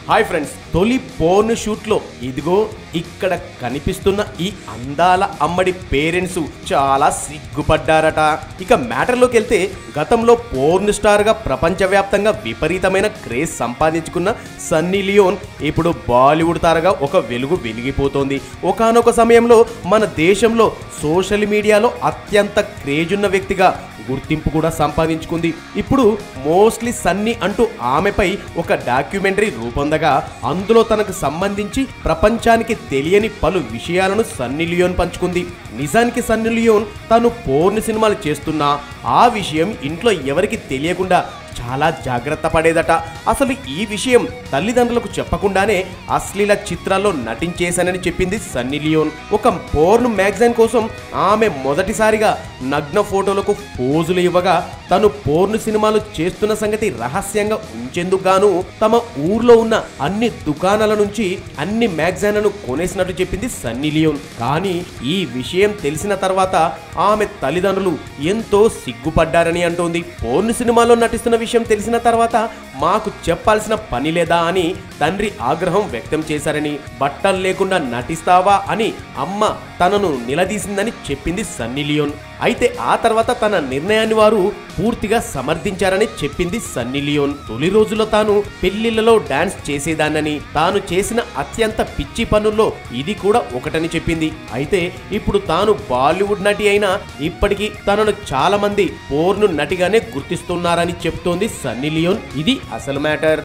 Hi friends, తొలి porn shoot లో ఇదిగో ఇక్కడ కనిపిస్తున్న ఈ అందాల అమ్మడి పేరెంట్స్ చాలా సిగ్గుపడ్డారట. ఇక మ్యాటర్లోకి వెళ్తే గతంలో పోర్న్ స్టార్ గా ప్రపంచవ్యాప్తంగా విపరీతమైన క్రేజ్ సంపాదించుకున్న సన్నీ లియోన్ ఇప్పుడు బాలీవుడ్ తారగా ఒక వెలుగు వెలిగిపోతోంది. ఒకానొక సమయంలో మన దేశంలో సోషల్ మీడియాలో అత్యంత క్రేజ్ ఉన్న వ్యక్తిగా గుర్తింపు కూడా సంపాదించుకుంది. ఇప్పుడు మోస్ట్లీ సన్నీ అంటూ ఆమెపై ఒక డాక్యుమెంటరీ రూపొందగా అందులో తనకు సంబంధించి ప్రపంచానికి తెలియని పలు విషయాలను సన్నీ లియోన్ పంచుకుంది. నిజానికి సన్నీ లియోన్ తను పోర్న్ సినిమాలు చేస్తున్నా ఆ విషయం ఇంట్లో ఎవరికి తెలియకుండా చాలా జాగ్రత్త పడేదట. అసలు ఈ విషయం తల్లిదండ్రులకు చెప్పకుండానే అశ్లీల చిత్రాల్లో నటించేశానని చెప్పింది సన్నీ లియోన్. ఒక పోర్న్ మ్యాగజైన్ కోసం ఆమె మొదటిసారిగా నగ్న ఫోటోలకు పోజులు ఇవ్వగా తను పోర్న్ సినిమాలు చేస్తున్న సంగతి రహస్యంగా ఉంచేందుకు గాను తమ ఊర్లో ఉన్న అన్ని దుకాణాల నుంచి అన్ని మ్యాగజైన్లను కొనేసినట్టు చెప్పింది సన్నీ లియోన్. కానీ ఈ విషయం తెలిసిన తర్వాత ఆమె తల్లిదండ్రులు ఎంతో సిగ్గుపడ్డారని అంటోంది. పోర్న్ సినిమాలో నటిస్తున్న విషయం తెలిసిన తర్వాత మాకు చెప్పాల్సిన పని లేదా అని తండ్రి ఆగ్రహం వ్యక్తం చేశారని, బట్టలు లేకుండా నటిస్తావా అని అమ్మ తనను నిలదీసిందని చెప్పింది సన్నీ లియోన్. అయితే ఆ తర్వాత తన నిర్ణయాన్ని వారు పూర్తిగా సమర్థించారని చెప్పింది సన్నీ లియోన్. తొలి రోజుల్లో తాను పెళ్లిళ్లలో డాన్స్ చేసేదానని, తాను చేసిన అత్యంత పిచ్చి పనుల్లో ఇది కూడా ఒకటని చెప్పింది. అయితే ఇప్పుడు తాను బాలీవుడ్ నటి అయినా ఇప్పటికీ తనను చాలా మంది పోర్న్ నటిగానే గుర్తిస్తున్నారని చెప్తోంది సన్నీ లియోన్. ఇది అసలు మ్యాటర్.